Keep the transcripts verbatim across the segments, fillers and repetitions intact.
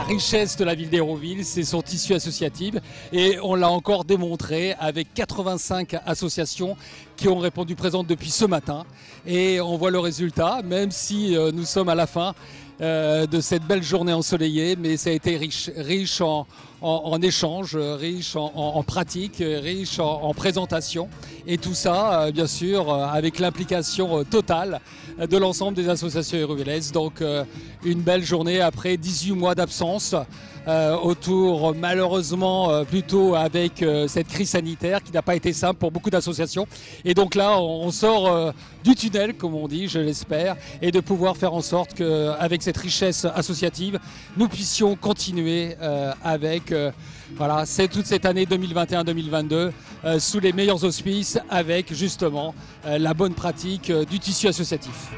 richesse de la ville d'Hérouville, c'est son tissu associatif et on l'a encore démontré avec quatre-vingt-cinq associations qui ont répondu présentes depuis ce matin et on voit le résultat, même si euh, nous sommes à la fin euh, de cette belle journée ensoleillée, mais ça a été riche, riche en, en, en échanges, riche en, en, en pratiques, riche en, en présentation et tout ça euh, bien sûr euh, avec l'implication euh, totale de l'ensemble des associations hérouvillaises. Donc euh, une belle journée après dix-huit mois d'absence euh, autour malheureusement euh, plutôt avec euh, cette crise sanitaire qui n'a pas été simple pour beaucoup d'associations. Et donc là on, on sort euh, du tunnel comme on dit, je l'espère, et de pouvoir faire en sorte qu'avec cette richesse associative nous puissions continuer euh, avec euh, voilà, c'est toute cette année deux mille vingt et un deux mille vingt-deux euh, sous les meilleurs auspices avec justement euh, la bonne pratique euh, du tissu associatif.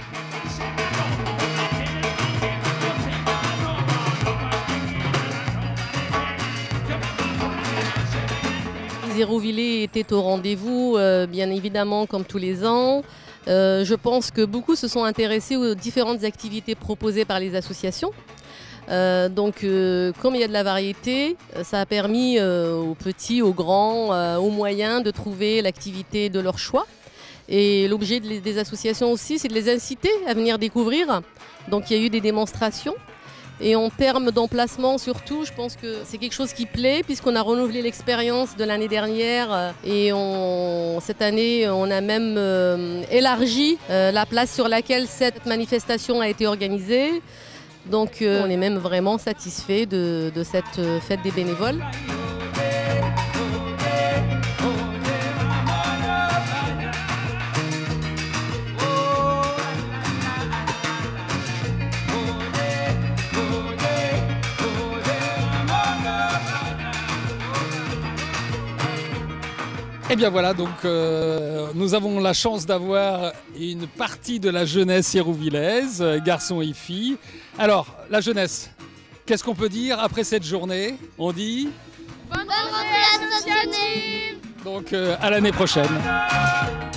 Les Hérouvillais étaient au rendez-vous, euh, bien évidemment, comme tous les ans. Euh, je pense que beaucoup se sont intéressés aux différentes activités proposées par les associations. Euh, donc euh, comme il y a de la variété, ça a permis euh, aux petits, aux grands, euh, aux moyens de trouver l'activité de leur choix. Et l'objet de des associations aussi, c'est de les inciter à venir découvrir. Donc il y a eu des démonstrations. Et en termes d'emplacement surtout, je pense que c'est quelque chose qui plaît puisqu'on a renouvelé l'expérience de l'année dernière et on, cette année on a même euh, élargi euh, la place sur laquelle cette manifestation a été organisée. Donc euh, on est même vraiment satisfait de, de cette euh, fête des bénévoles. Et bien voilà, donc euh, nous avons la chance d'avoir une partie de la jeunesse hérouvillaise, garçons et filles. Alors, la jeunesse, qu'est-ce qu'on peut dire après cette journée? On dit bonne rentrée associative. Donc euh, à l'année prochaine.